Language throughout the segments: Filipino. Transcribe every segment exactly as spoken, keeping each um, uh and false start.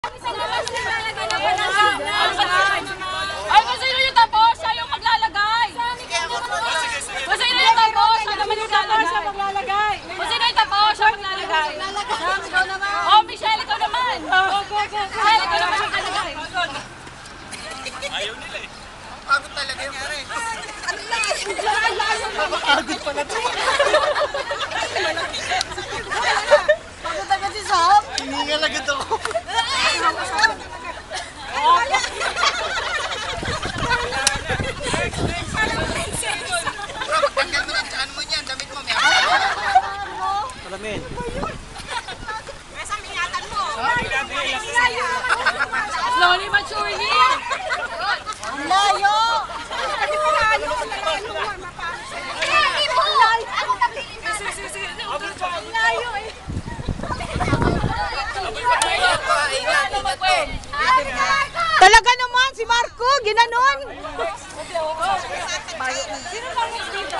Ay, kung sino yung tapos, siya yung maglalagay. Kung sino yung tapos, siya naman yung maglalagay. Kung sino yung tapos, siya maglalagay. Oh, Michelle, ikaw naman. Michelle, ikaw naman maglalagay. Ayaw nila eh. Pagod talaga yung pare. Pagod pala ito. Pagod talaga si Sam. Hiningal agad ako. Bro, pagtanggal mo ng ano mo niyan, damit mo. Salamin. Slowly but surely. Ang layo! Talaga naman si Marco, ginanon. Sino lang yung dito?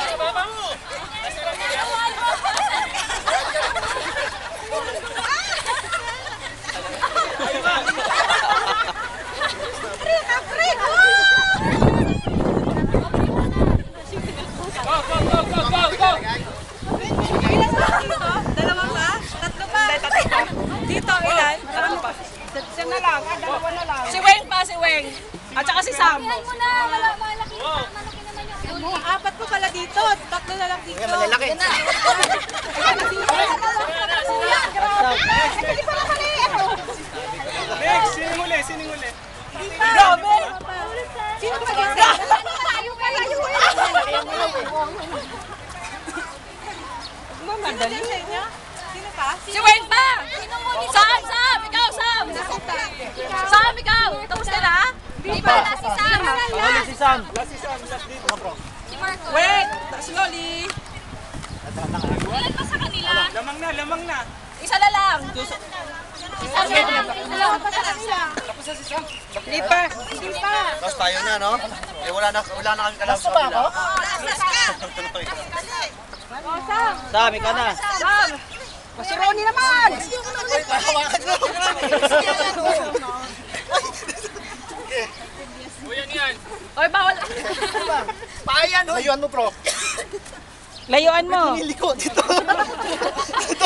Dalawa pa? Tatlo pa? Dito, ilan? Tatlo pa. Siya na lang, dalawa na lang. Si Weng pa, si Weng. At saka si Sam. Apat po pala dito, tatlo na lang dito. Malalaki. Next, sino muli? Sino muli? Grabe! Sino pa dito? Layo pa, layo pa! Madali sa inyo? Sino pa? Si Weng pa! Sam, Sam! Ikaw, Sam! Sam, ikaw! Tapos ka na? Hindi pa, si Sam! Wala si Sam. Wala si Sam. Last dito. Wait! Slowly! Ilan pa sa kanila? Lamang na, lamang na. Isa na lang! Isa na lang! Tapos na si Sam. Hindi pa. Hindi pa. Tapos tayo na, no? Eh, wala na, wala na kami kalaw sa kabila. Sam, ikaw na. Sam! Masuroni naman. Uy, pahawakan mo! Uy, yan yan. Oy, bawal! Payan, hoy! Layuan mo, bro. Layuan mo. Niliko dito. Dito.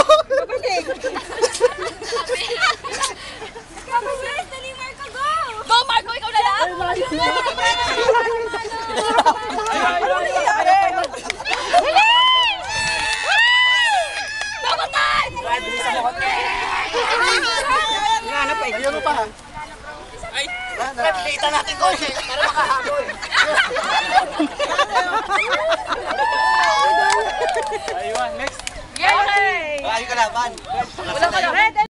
Go, Marco! Ikaw na lang! Bakutan! Layuan mo pa, ha? Ay! Kita natin ko, eh. Para makahabol. Ayun, next. Yay! Ayaw ka laban. Wala ka lang.